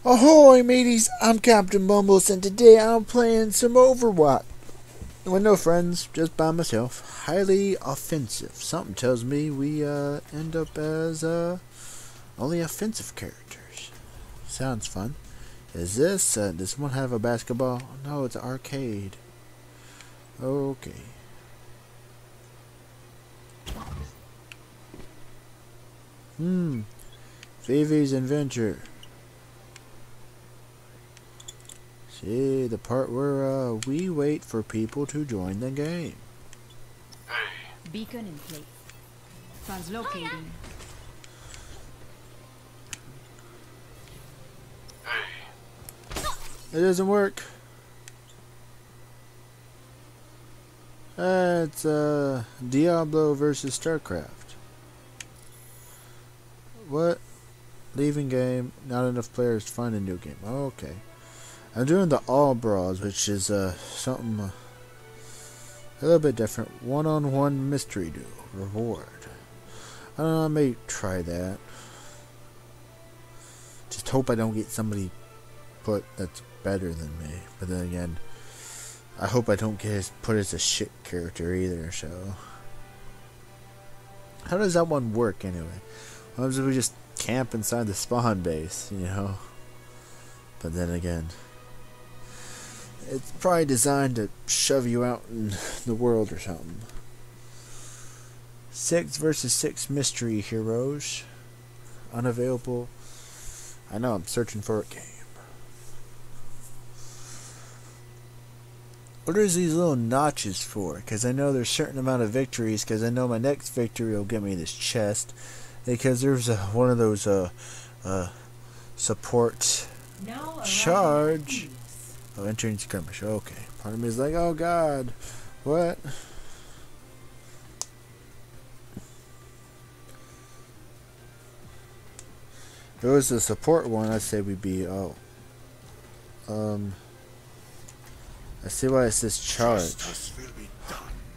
Ahoy mateys, I'm Captain Bumbles and today I'm playing some Overwatch. With no friends, just by myself. Highly offensive. Something tells me we end up as only offensive characters. Sounds fun. Is this, does one have a basketball? No, it's an arcade. Okay. Phoebe's Adventure. See, the part where we wait for people to join the game. Beacon in place. Translocating. It doesn't work. It's Diablo versus StarCraft. What? Leaving game. Not enough players to find a new game. Okay. I'm doing the all brawls, which is something a little bit different. One-on-one mystery duel reward. I don't know. I may try that. Just hope I don't get somebody that's better than me. But then again, I hope I don't get put as a shit character either. So, how does that one work anyway? Why don't we just camp inside the spawn base, you know? But then again, it's probably designed to shove you out in the world or something. 6 versus 6 mystery heroes. Unavailable. I know, I'm searching for a game. What are these little notches for? Because I know there's a certain amount of victories. Because I know my next victory will get me this chest. Because there's one of those support charge. Oh, entering skirmish. Okay. Part of me is like, oh god, what? If it was the support one, I'd say we'd be I see why it says charge. Justice will be done.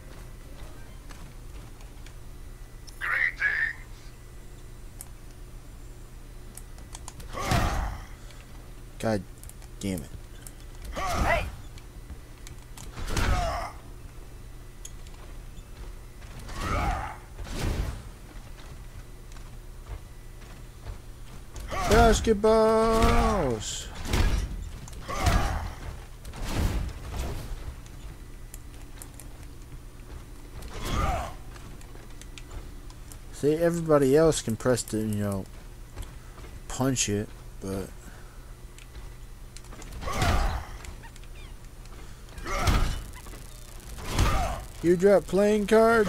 God damn it. Hey! Basketballs! See, everybody else can press to, punch it, but you drop playing cards?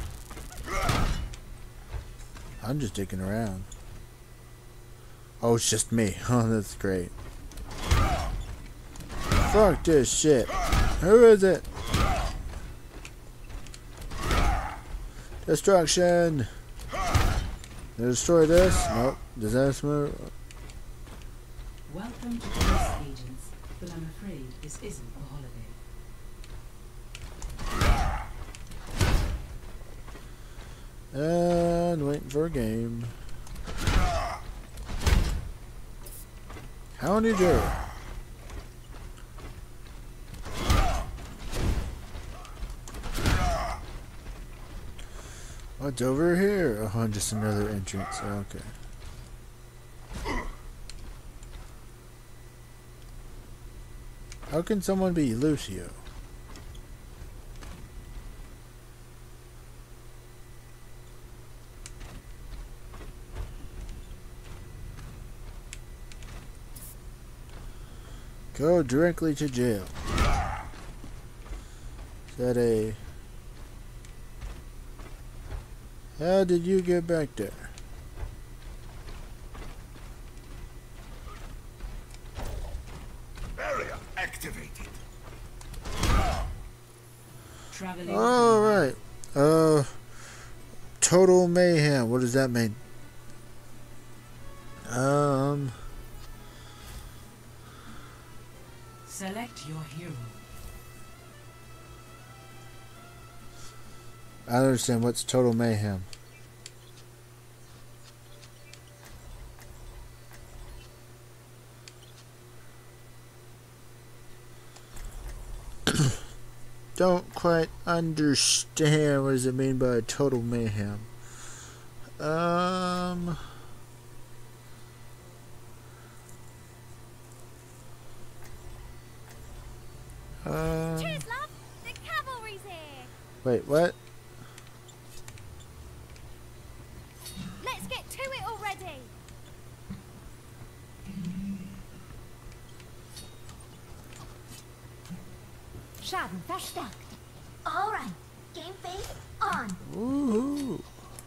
I'm just dicking around. Oh, it's just me. Oh, that's great. Fuck this shit. Who is it? Destruction. Did I destroy this? Nope. Disaster. Welcome to Police Agents, but I'm afraid this isn't a holiday. And waiting for a game. How do you do? What's over here? Oh, just another entrance. Okay. How can someone be Lucio? Go directly to jail. Is that a... How did you get back there? Barrier activated. Traveling. Alright. Total mayhem. What does that mean? Select your hero. I don't understand what's total mayhem. don't quite understand what does it mean by total mayhem. Cheers, love! The cavalry's here! Wait, what? Let's get to it already! Schaden verstärkt. Alright, game face on. Woohoo!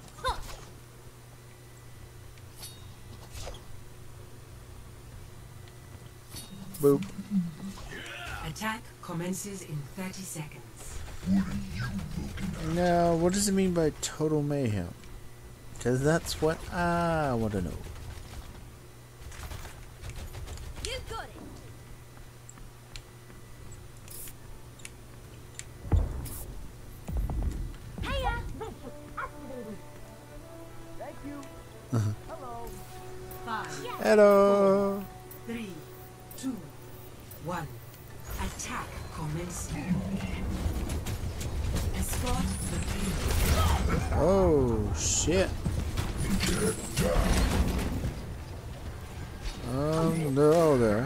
Boop. Attack commences in 30 seconds. Now, what does it mean by total mayhem? Because that's what I want to know. You got it! Heya! Thank you. Hello. 5, Hello! 3, 2, 1. Attack commencing. Escort the field. Oh, shit. They're all there.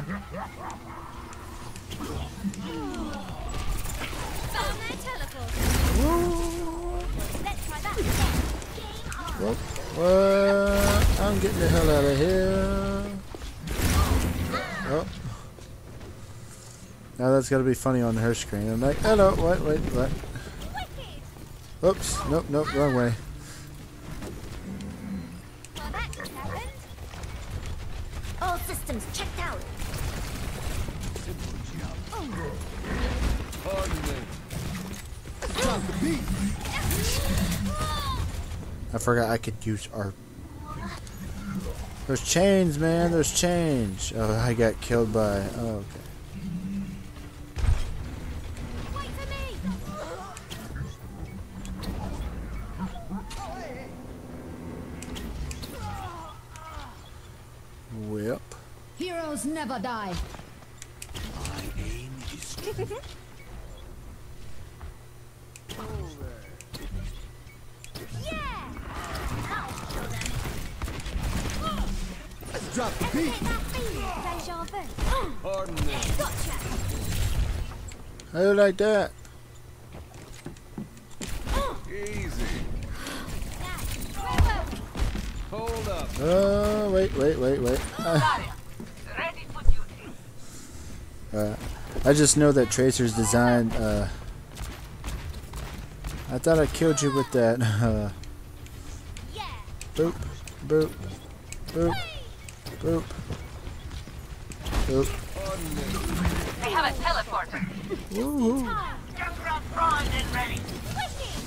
Found their teleport. Woo! Let's try that again. Well, I'm getting the hell out of here. Oh. Now that's got to be funny on her screen. I'm like, hello, what? Wicked! Oops, nope, wrong way. Well, that just happened. All systems checked out. I forgot I could use our... There's chains, man, there's chains. Oh, I got killed by... Oh, okay. Wait for me! Whip. Heroes never die. My aim is Yeah! I'll show them. drop the Ever get that feeling of deja vu? Pardon me. Gotcha! How do you like that? Easy. Now, where were we? Hold up. Oh, wait. I just know that Tracer's design, I thought I killed you with that, Yeah! boop, boop, boop, boop, boop. Pardon me. They have a teleporter. Woohoo! Junkrat primed and ready. Wicked!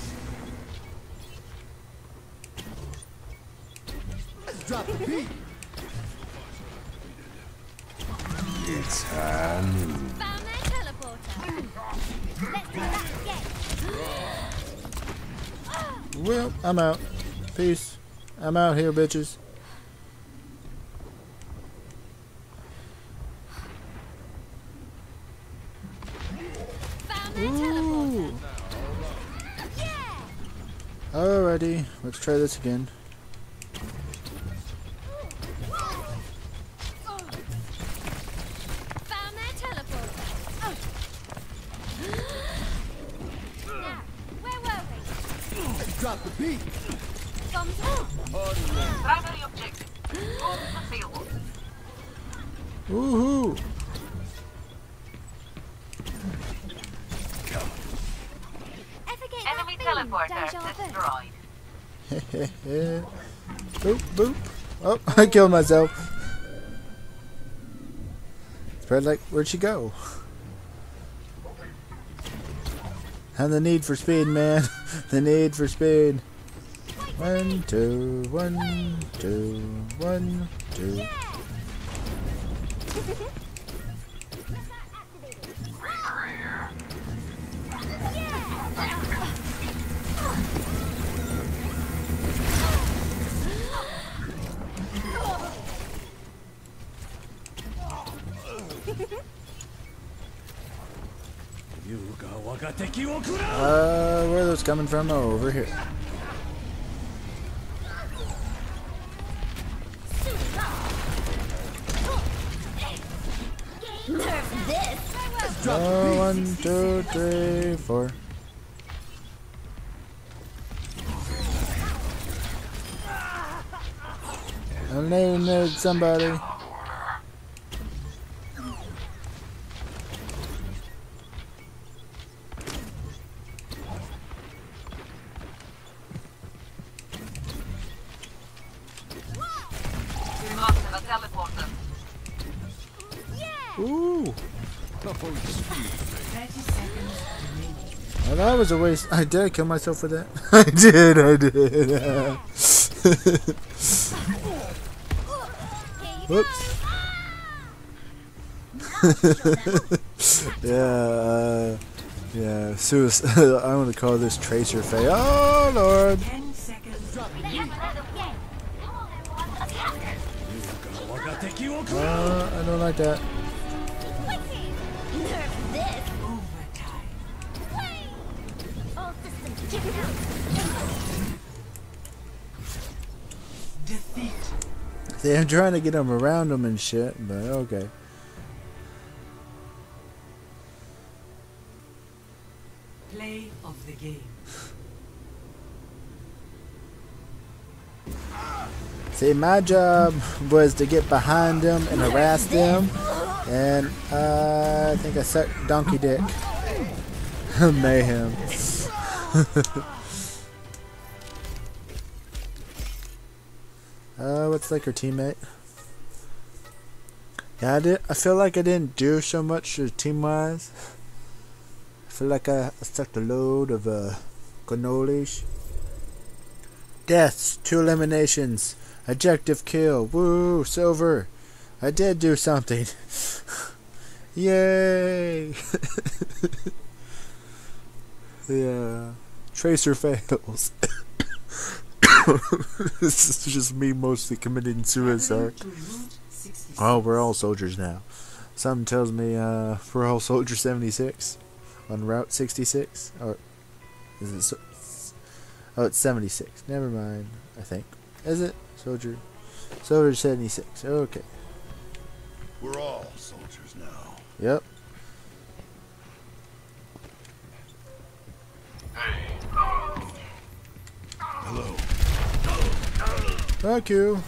Drop the beat. It's Found their teleporter. Let's try that again. Well, I'm out. Peace. I'm out here, bitches. Found their teleporter. Yeah! Alrighty, let's try this again. Found their teleporter. Now, where were we? drop the beat. Bombs on. Pardon me. Primary objective. Move the field. Woohoo! Ever get Enemy that feeling of teleporter deja vu? destroyed. Boop, boop. Oh, I killed myself. Spread like, where'd she go? And the need for speed, man. The need for speed. 1, 2, 1, 2, 1, 2. You Where are those coming from? Oh, over here. Nerf this. Oh, 1, 2, 3, 4. I need somebody. We must have a teleporter. Ooh. 30 seconds remaining. Well, that was a waste. I did kill myself with that. I did. Whoops. Yeah, suicide. I want to call this Tracer Faye. Oh, Lord. 10 seconds remaining. I don't like that. Nerf this. Overtime. All systems check out. Defeat. See, I'm trying to get them around them and shit, but okay. Play of the game. See, my job was to get behind them and harass them, and I think I sucked donkey dick. Mayhem. What's like her teammate? Yeah, I feel like I didn't do so much team-wise. I feel like I sucked a load of cannolis. Deaths, 2 eliminations, objective kill, woo, silver. I did do something. Yay! Yeah, Tracer fails. This is just me mostly committing suicide. To Route 66. Oh, we're all soldiers now. Something tells me we're all soldier 76 on Route 66. Or is it? Oh, it's 76. Never mind. I think. Is it soldier 76? Okay. We're all soldiers now. Yep. Hello. Thank you.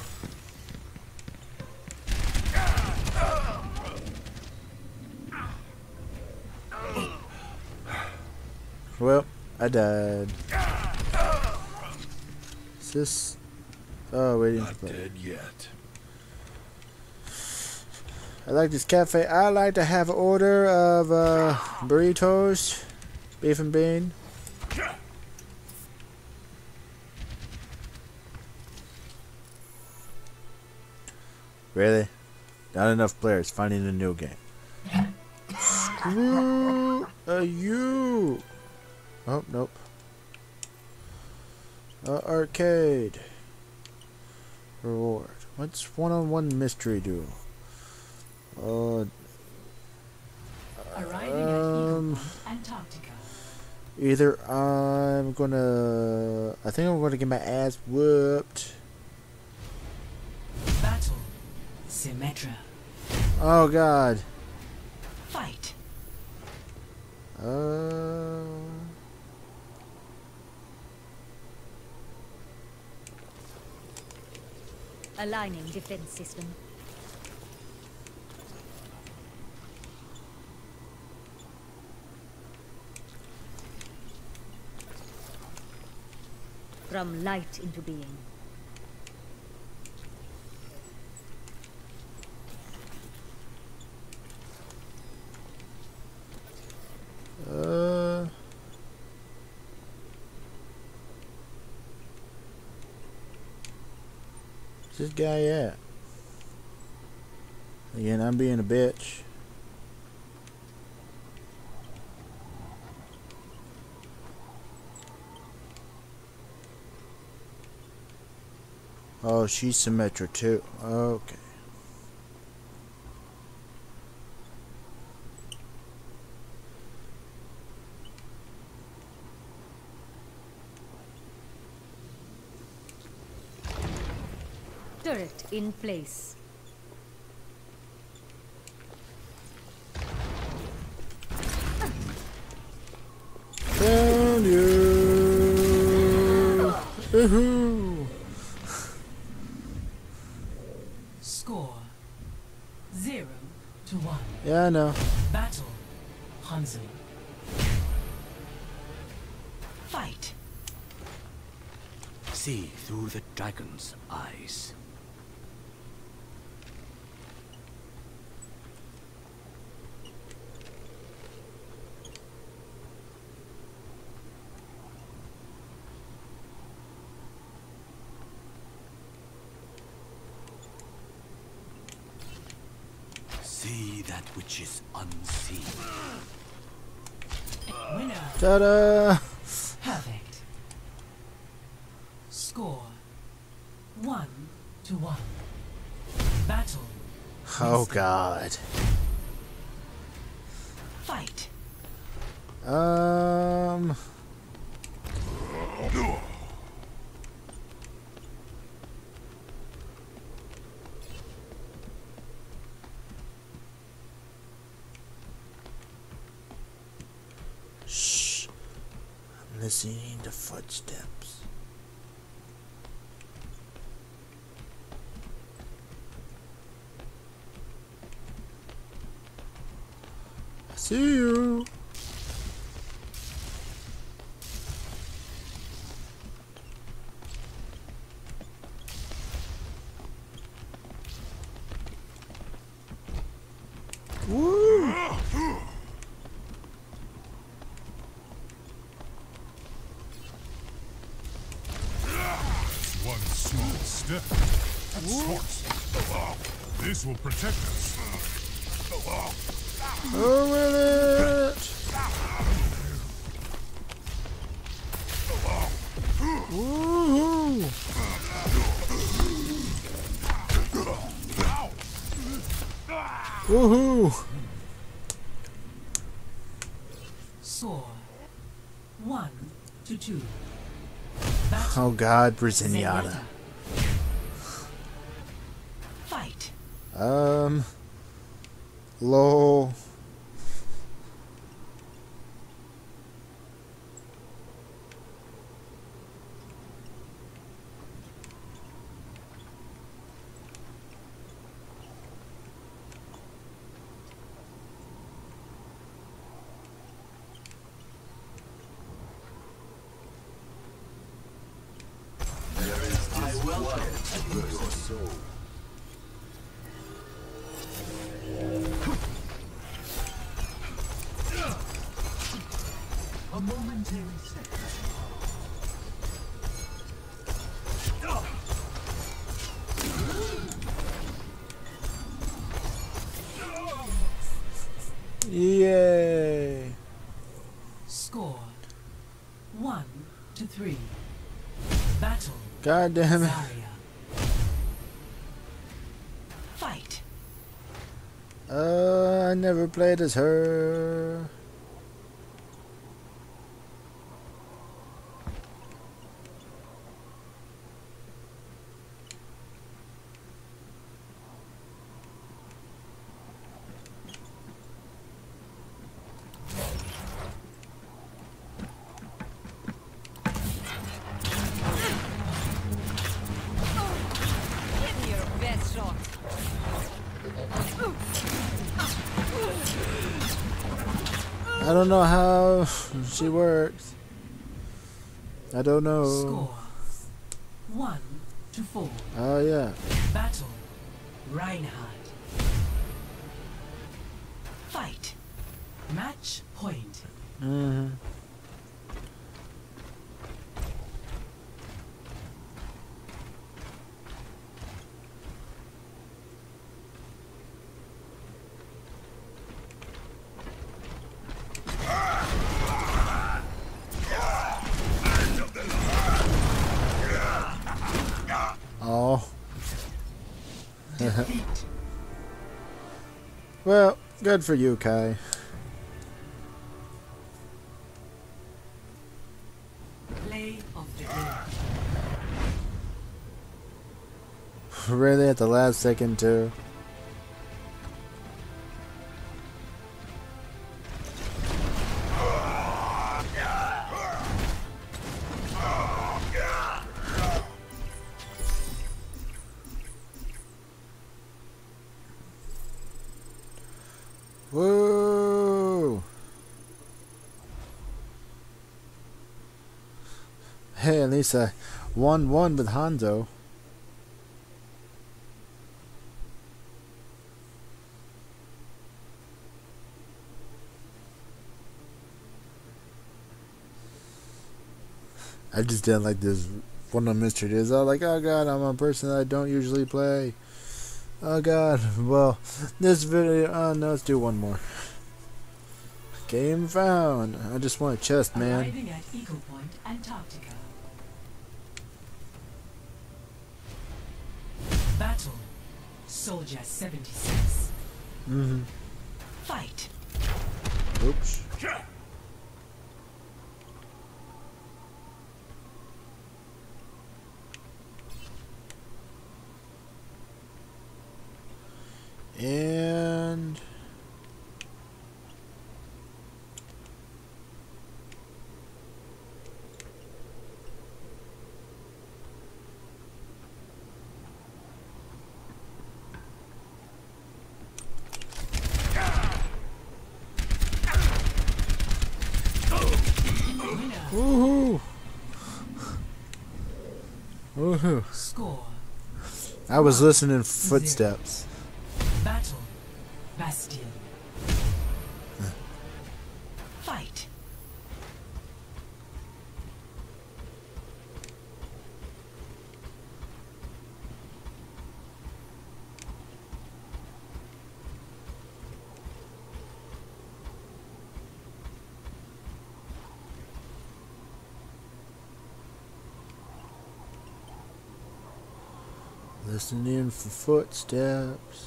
Well, I died. Is this? Oh, waiting for Not play. dead yet. I like this cafe. I like to have an order of burritos, beef and bean. Really? Not enough players finding a new game. Screw you. Oh, nope. Arcade. Reward. What's one-on-one mystery duel? Arriving at Eagle Point, Antarctica. Either I think I'm gonna get my ass whooped. Battle. Symmetra. Oh God. Fight. Aligning defense system. From light into being. Where's this guy at? Again, I'm being a bitch. Oh, she's Symmetra too. Okay. Turret in place. Found you. Woohoo. Score 0-1. Yeah, I know. Battle Hanzo. Fight. See through the dragon's eyes. See that which is unseen. Winner. Ta-da! Perfect. Score 1-1. Battle. Oh God. Fight. Shh. I'm listening to footsteps. I see you. Woo! One small step. Source. This will protect us. Oh, with it! Woohoo! Woohoo! Score 1-2. Battle. Oh God, Braziliana. Fight. Lol. A momentary second. Yay! Score 1-3. Battle. God damn it. Zarya. Fight. I never played as her. Give me your best shot. I don't know how she works. I don't know. Score 1-4. Oh yeah. Battle Reinhardt. Fight. Match point. Mm-hmm. Oh. Defeat. Well, good for you, Kai. Play of the game. Really at the last second too. Whoa! Hey, at least I won one with Hanzo. I just didn't like this one of Mr. Diz. I was like, oh god, I'm a person that I don't usually play. Oh god, well, this video, oh no, let's do one more. Game found. I just want a chest, man. Arriving at Eagle Point, Antarctica. Battle. Soldier 76. Fight. Oops. And woohoo! Woohoo! Score. I was listening footsteps. Battle. Bastille. Fight. Listening for footsteps.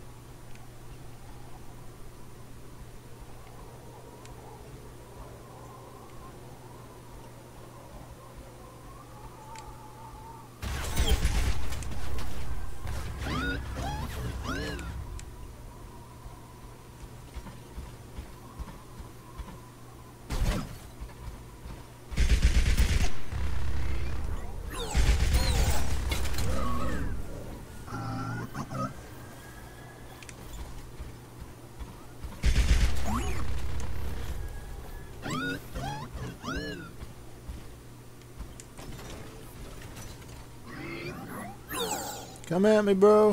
Come at me, bro.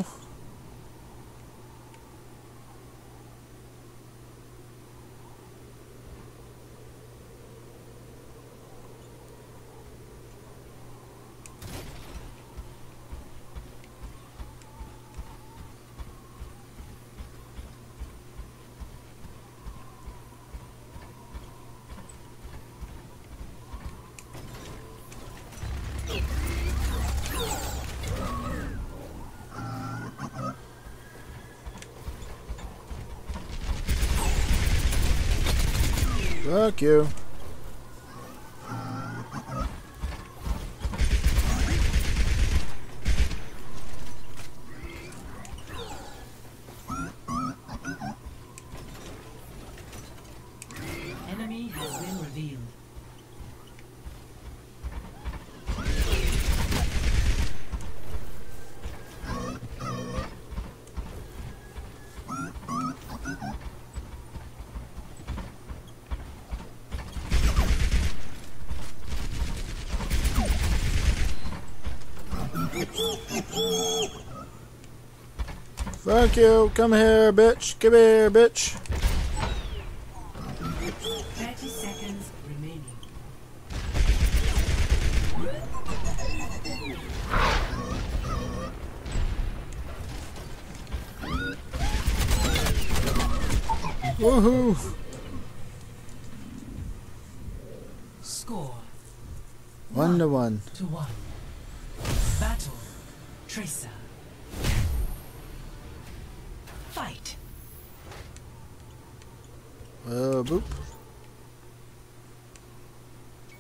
Fuck you. Enemy has been revealed. Fuck you. Come here, bitch. Come here, bitch. 30 seconds remaining. Woohoo. Score. 1-1. 1. Battle. Tracer. Fight. Boop.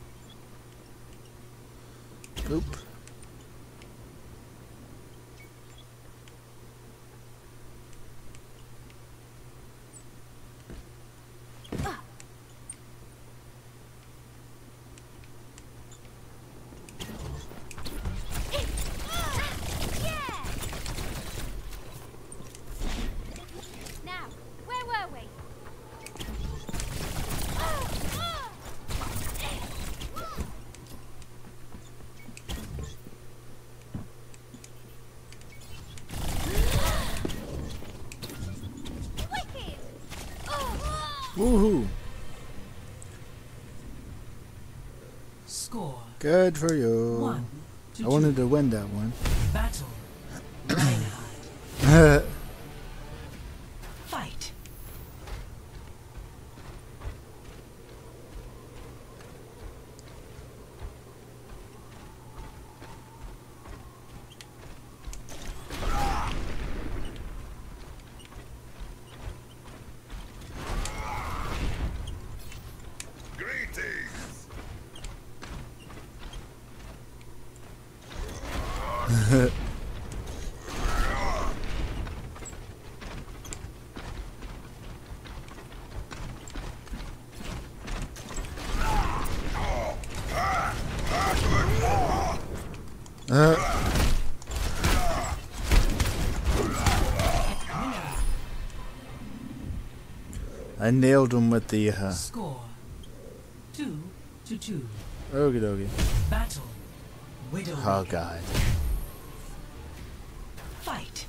Boop. Woohoo! Score Good for you. 1-2. I wanted to win that one. Battle. Reinhardt. Fight. Greetings. I nailed him with the Score 2-2. okie dokie. Battle. Widow. Oh god. Fight.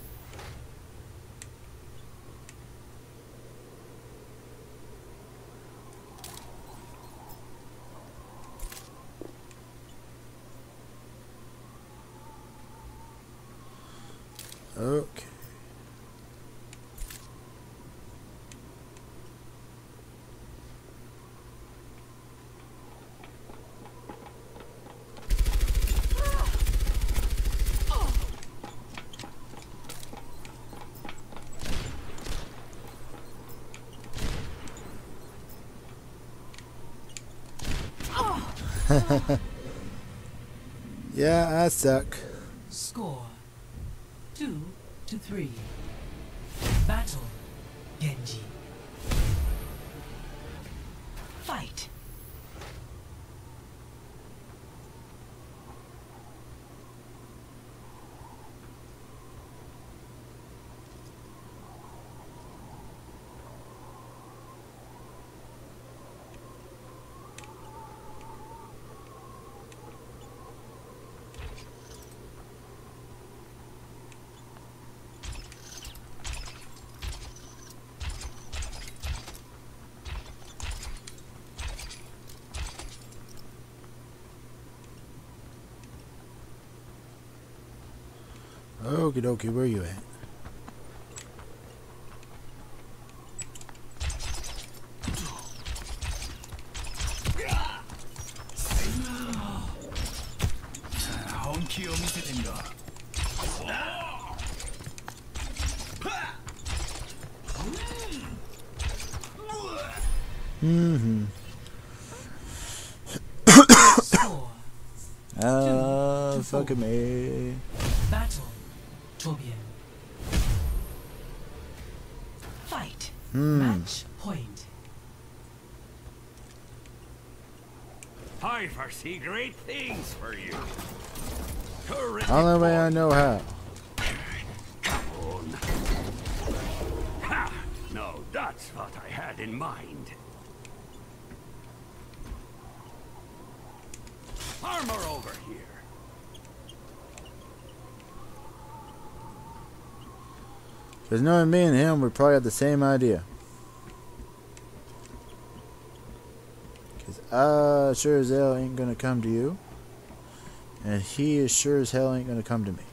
Okay. Yeah, I suck. Score 2-3. Battle. Genji. Fight. Okie dokie, where you at? Mm-hmm. Score. Fucking me. Battle. Torbjorn. Fight. Match point. I foresee great things for you. Only way I know how. Come on. Ha! No, that's what I had in mind. Armor over here. Because knowing me and him, we probably have the same idea. Because I sure as hell ain't gonna come to you. And he is sure as hell ain't gonna come to me.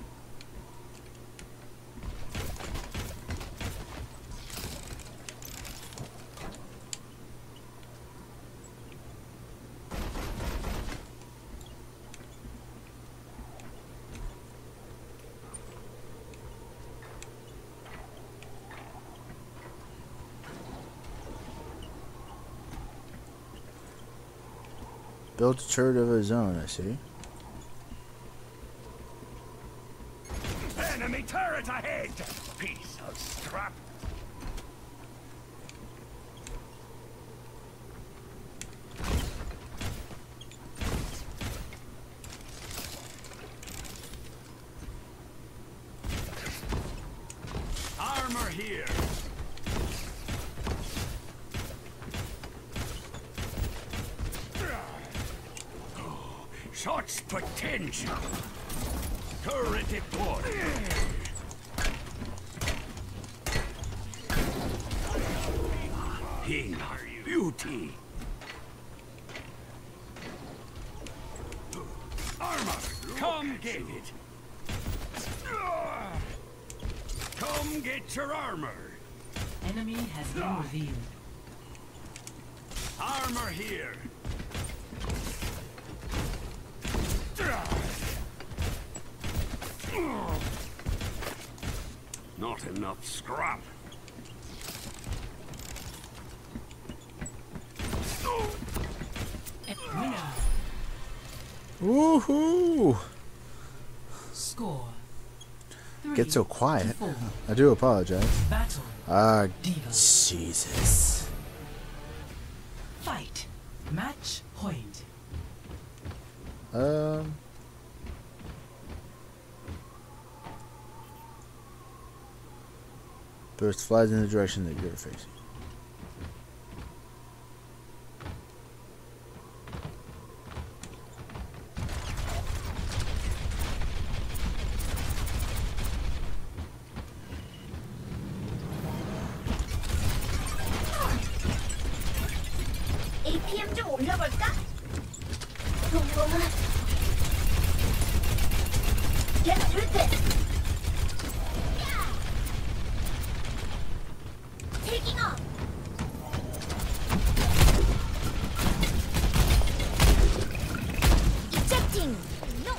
Built a turret of his own, I see. Enemy turret ahead! Piece of scrap! Armor here! Such potential! Turret deployed! king. Beauty. Armor, come get it. Come get your armor. Enemy has been revealed. Armor here. Not enough scrap. Winner. Woohoo! Score. Get so quiet. 3-4. I do apologize. Battle. Jesus. Fight. Match point. Burst flies in the direction that you're facing. APM 좀 올려볼까? 궁금해. Get with it. Taking off. Ejecting. No.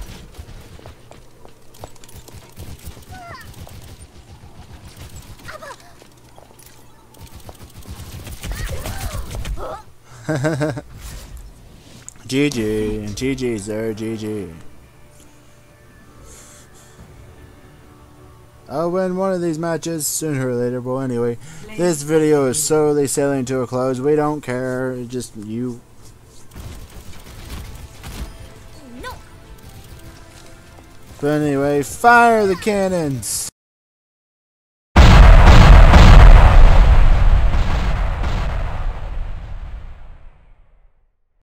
GG, sir, GG. I'll win one of these matches sooner or later, but anyway, this video is slowly sailing to a close. We don't care, it's just you. No. But anyway, fire the cannons!